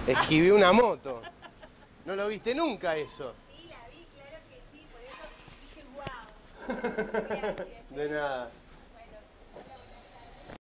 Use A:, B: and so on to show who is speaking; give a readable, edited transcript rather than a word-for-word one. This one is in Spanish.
A: Esquivé una moto. ¿No lo viste nunca eso?
B: Sí, la vi, claro que sí, por eso dije wow. Gracias.
A: De nada.